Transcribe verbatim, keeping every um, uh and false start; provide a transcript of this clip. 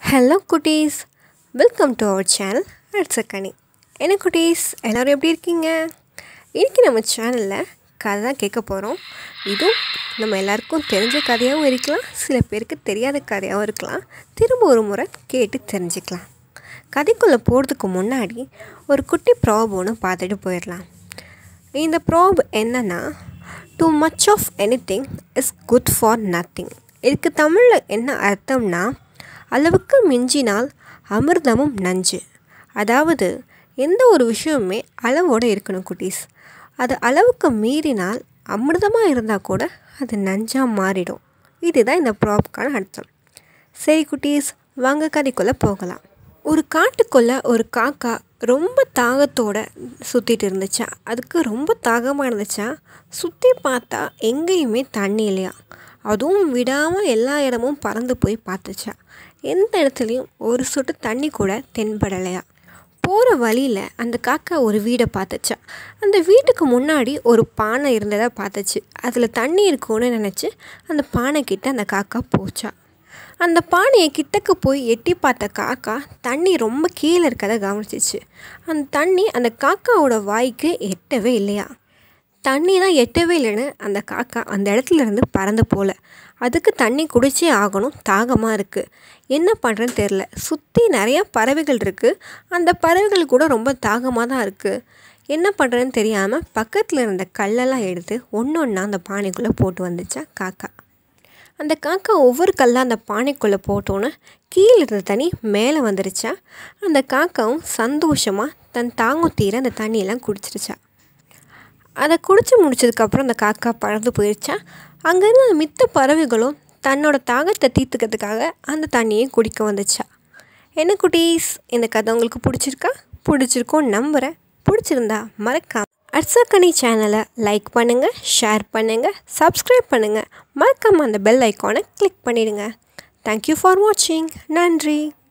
Hello cuties, welcome to our channel Arsakani. என்ன குட்டீஸ் எல்லாரும் எப்படி இருக்கீங்க? இன்னைக்கு நம்ம சேனலில் கதை தான் கேட்க போகிறோம். இதுவும் நம்ம எல்லாருக்கும் தெரிஞ்ச கதையாகவும் இருக்கலாம், சில பேருக்கு தெரியாத கதையாகவும் இருக்கலாம். திரும்ப ஒரு முறை கேட்டு தெரிஞ்சுக்கலாம். கதைக்குள்ளே போகிறதுக்கு முன்னாடி ஒரு குட்டி ப்ராப் ஒன்று பார்த்துட்டு போயிடலாம். இந்த ப்ராப் என்னன்னா, too much of anything is good for nothing. இதுக்கு தமிழில் என்ன அர்த்தம்னா, அளவுக்கு மிஞ்சினால் அமிர்தமும் நஞ்சு. அதாவது எந்த ஒரு விஷயமுமே அளவோடு இருக்கணும் குட்டீஸ். அது அளவுக்கு மீறினால் அமிர்தமாக இருந்தால் கூட அது நஞ்சாக மாறிடும். இதுதான் இந்த ப்ராப்கான அர்த்தம். சரி குட்டீஸ், வாங்க கதைக்குள்ளே போகலாம். ஒரு காட்டுக்குள்ளே ஒரு காக்கா ரொம்ப தாகத்தோடு சுற்றிட்டு இருந்துச்சா. அதுக்கு ரொம்ப தாகமாக இருந்துச்சா. சுற்றி பார்த்தா எங்கேயுமே தண்ணி இல்லையா. அதுவும் விடாமல் எல்லா இடமும் பறந்து போய் பார்த்துச்சா. எந்த இடத்துலையும் ஒரு சொட்டு தண்ணி கூட தென்படலையா. போகிற வழியில் அந்த காக்கா ஒரு வீடை பார்த்துச்சா. அந்த வீட்டுக்கு முன்னாடி ஒரு பானை இருந்ததாக பார்த்துச்சு. அதில் தண்ணி இருக்கும்னு நினச்சி அந்த பானை கிட்ட அந்த காக்கா போச்சா. அந்த பானையை கிட்டக்கு போய் எட்டி பார்த்த காக்கா தண்ணி ரொம்ப கீழே இருக்கதை கவனிச்சிச்சு. அந்த தண்ணி அந்த காக்காவோட வாய்க்கு எட்டவே இல்லையா. தண்ணி தான் எட்டவே இல்லைன்னு அந்த காக்கா அந்த இடத்துல இருந்து பறந்து போகல. அதுக்கு தண்ணி குடிச்சே ஆகணும், தாகமாக இருக்குது. என்ன பண்ணுறேன்னு தெரில. சுற்றி நிறையா பறவைகள் இருக்குது. அந்த பறவைகள் கூட ரொம்ப தாகமாக தான் இருக்குது. என்ன பண்ணுறேன்னு தெரியாமல் பக்கத்தில் இருந்த கல்லெல்லாம் எடுத்து ஒன்று ஒன்றா அந்த பானைக்குள்ளே போட்டு வந்துச்சா காக்கா. அந்த காக்கா ஒவ்வொரு கல்லாக அந்த பானைக்குள்ளே போட்டோன்னே கீழே இருந்த தண்ணி மேலே வந்துருச்சா. அந்த காக்காவும் சந்தோஷமாக தன் தாகம் தீர அந்த தண்ணியெல்லாம் குடிச்சிருச்சா. அதை குடிச்சு முடிச்சதுக்கப்புறம் அந்த காக்கா பறந்து போயிடுச்சா. அங்கேருந்து அந்த மித்த பறவைகளும் தன்னோட தாகத்தை தீர்த்துக்கிறதுக்காக அந்த தண்ணியை குடிக்க வந்துச்சா. என்ன குட்டீஸ், இந்த கதை உங்களுக்கு பிடிச்சிருக்கா? பிடிச்சிருக்கோன்னு நம்புகிறேன். பிடிச்சிருந்தா மறக்காம அர்சக்கனி சேனலை லைக் பண்ணுங்கள், ஷேர் பண்ணுங்கள், சப்ஸ்கிரைப் பண்ணுங்கள். மறக்காமல் அந்த பெல் ஐக்கானை கிளிக் பண்ணிடுங்க. தேங்க்யூ ஃபார் வாட்சிங். நன்றி.